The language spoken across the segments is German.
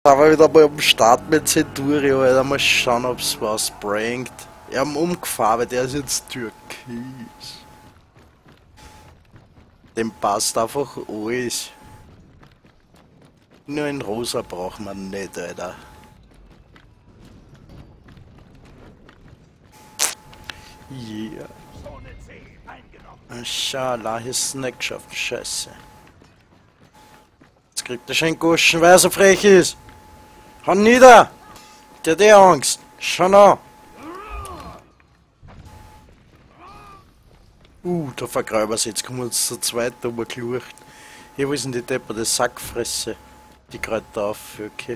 Aber wieder mal am Start mit Centurio, Alter. Mal schauen, ob's was bringt. Wir haben umgefahren, weil der ist jetzt türkis. Dem passt einfach alles. Nur in rosa braucht man nicht, Alter. Yeah. Schala, hier ist Snack geschafft, scheiße. Jetzt kriegt er schon Goschen, weil er so frech ist. Hau nieder! Der hat eh Angst. Schau an. Der Vergräuber jetzt kommen wir uns zu zweit umgeklucht. Hier, wo ist denn die depperte Sackfresse? Die Kräuter auf, okay.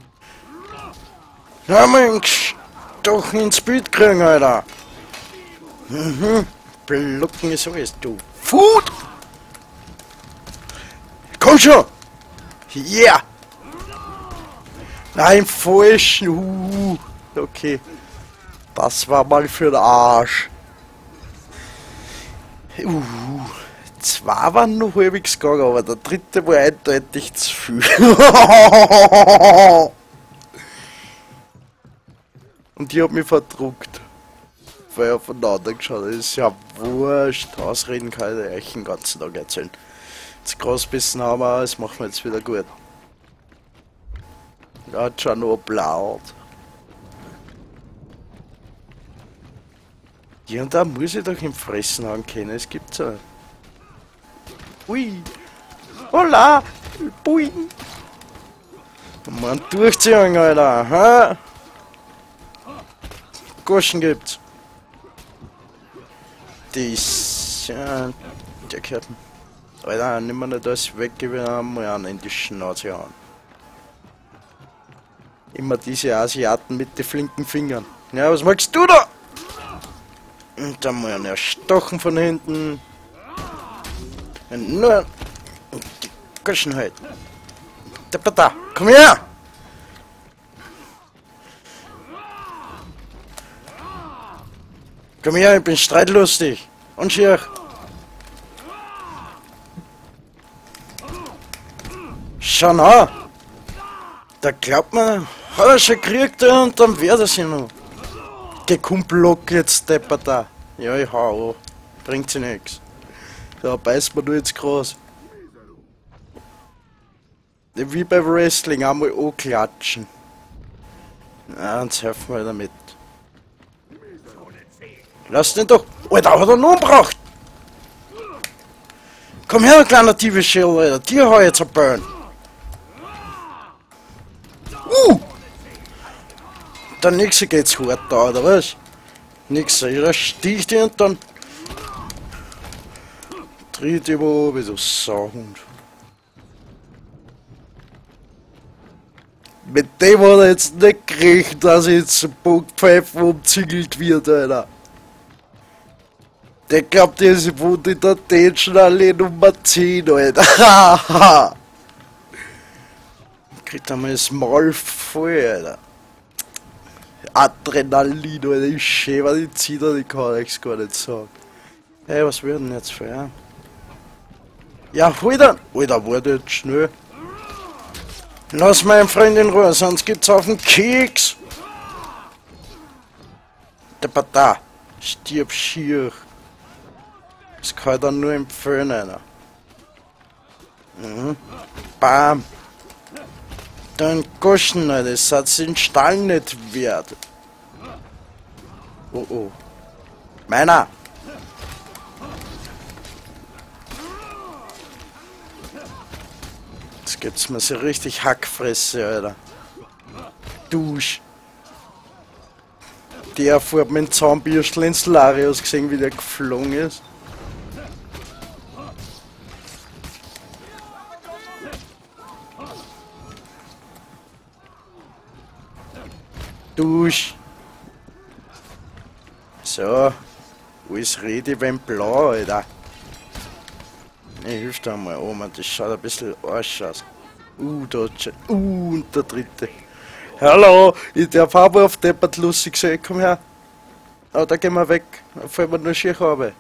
Ja, Mensch! Doch ins Bild kriegen, Alter! Blocken ist alles, du. Food! Komm schon! Yeah! Nein, falsch! Okay. Das war mal für den Arsch. Zwei waren noch halbwegs gegangen, aber der dritte war eindeutig zu viel. Und die hat mich verdruckt. Weil er voneinander geschaut hat. Das ist ja wurscht. Ausreden kann ich euch den ganzen Tag erzählen. Jetzt Großbissen haben wir, das machen wir jetzt wieder gut. Er hat schon noch blaut. Ja, und da muss ich doch im Fressen haben können, es gibt's ja. Ui! Hola! Bui! Man durchziehen, Alter! Ha? Goschen gibt's! Das. Der gehört. Alter, nimm mir nicht das weg, ich will einmal einen in die Schnauze hauen. Immer diese Asiaten mit den flinken Fingern. Ja, was magst du da? Und dann mal einen erstochen von hinten. Und nur die Goschen halt. Da, komm her! Komm her, ich bin streitlustig. Und schier. Schau nach. Da glaubt man, hat er schon gekriegt und dann wird er sich noch. Geh, komm, block jetzt, Depper da. Ja, ich hau an. Bringt sich nix. Da beißt man nur jetzt groß. Wie beim Wrestling, einmal anklatschen. Ja, uns helfen wir damit. Lass den doch. Alter, hat er noch umgebracht. Komm her, kleiner Tiebeschell, Alter. Dir hau jetzt ein Burn. Der nächste geht's hart da, oder was? Nächster, jeder sticht ihn und dann dreht ihn mal wie so Sauhund. Mit dem hat er jetzt nicht gerechnet, dass jetzt ein Bockpfeifen umzingelt wird, Alter. Der glaubt, der ist wohnt in der Tätschenallee Nummer 10, Alter. Kriegt einmal das Maul voll, Alter. Adrenalin, Alter, ich schäme die Zitter, die kann ich gar nicht sagen. Hey, was wird denn jetzt für ja? Ja, hol dann! Alter, warte jetzt schnell. Lass meinen Freund in Ruhe, sonst gibt's auf den Keks. Der Pata, stirb schier. Das kann ich dann nur empfehlen, Alter. Bam. Dann Goschen, Alter, das hat den Stall nicht wert. Oh. Meiner! Jetzt gibt's mir so richtig Hackfresse, Alter. Dusch. Der fährt mit dem Zahnbürstel ins Larius gesehen, wie der geflogen ist. Dusch. So. Alles ready beim Blau, Alter. Ich hilf da mal, oh man, das schaut ein bisschen Arsch aus. Da hat schon. Und der dritte. Hallo, ich darf aber auf Deppert lustig sein, komm her. Oh, da gehen wir weg. Da fallen wir nur schier runter.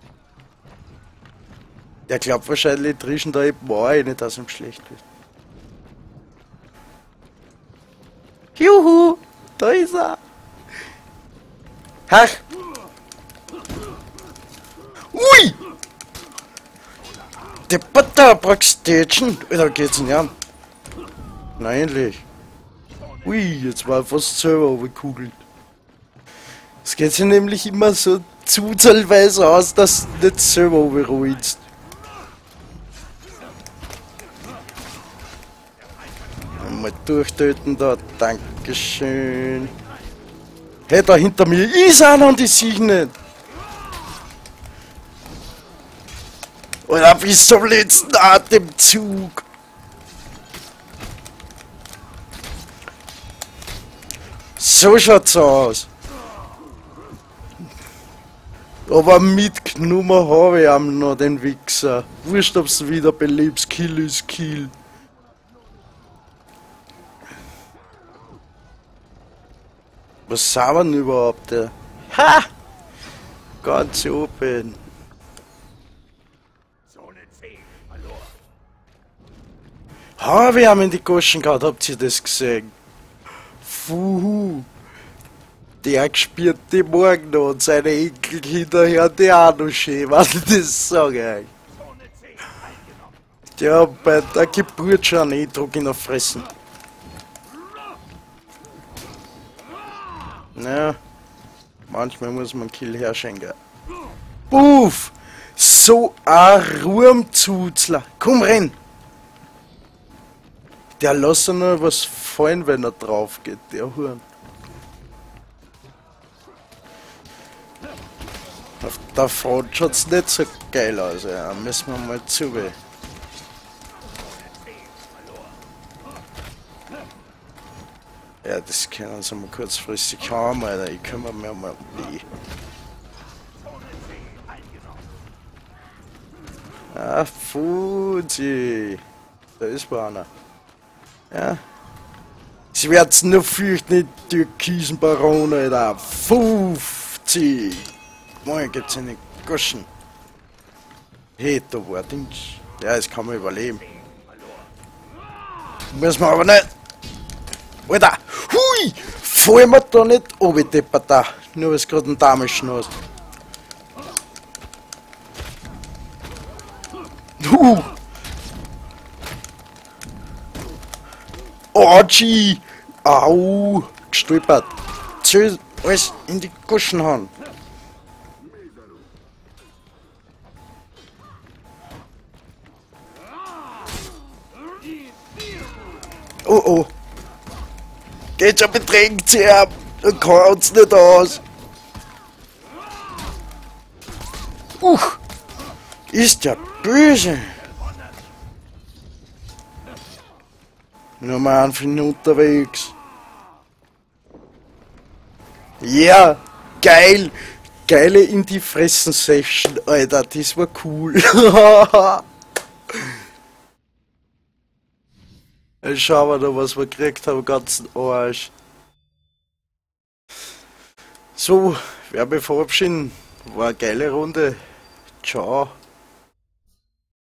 Der glaubt wahrscheinlich, drischen da eben auch nicht, dass ihm schlecht wird. Juhu, da ist er. Ach. Ui! Der Butter Backstation. Da geht's nicht an. Nein, endlich. Ui, jetzt war fast selber überkugelt. Es geht sich nämlich immer so zufallsweise aus, dass du nicht selber überrollst. Einmal durchtöten da, dankeschön. Hey, da hinter mir ist einer und ich sehe ihn nicht. Oder bis zum letzten Atemzug. So schaut's aus. Aber mitgenommen habe ich ihm noch den Wichser. Wurscht, ob's wieder belebst, Kill ist Kill. Was sind wir denn überhaupt? Ha! Ganz oben. Ha, wir haben in die Goschen gehabt, habt ihr das gesehen? Fuhu. Der gespielt die Morgen noch und seine Enkelkinder hören die auch noch schön, was ich das sage. Der hat bei der Geburt schon einen Eindruck in der Fressen. Naja, manchmal muss man Kill herschenken. Uff! So ein Ruhmzuzler. Komm, renn! Der lässt nur was fallen, wenn er drauf geht, der Huren. Auf der Front schaut's nicht so geil aus, ja. Müssen wir mal zu. Ja, das können sie mal kurzfristig haben, Alter. Ich kümmere mir mal um die. Ah, Fuji. Da ist wohl einer. Ja. Sie wird's nur fürchten, die türkisen Baron, Alter. 50. Morgen gibt's eine Goschen. Hey, da war Dings. Ja, das kann man überleben. Muss man aber nicht. Alter! Hui! Fallen wir da nicht oben, deppert da. Nur weil es gerade einen Damischen hast. Archie! Au! Gestolpert. Zähl alles in die Goschen hauen. Oh oh. Geht schon bedrängt sie ab. Dann kann's nicht aus. Ist ja böse. Nur mal 5 Minuten unterwegs. Ja, geil. Geile in die Fressen-Session, Alter. Das war cool. Schauen wir da, was wir gekriegt haben, ganzen Arsch. So, wer mich verabschieden. War eine geile Runde. Ciao.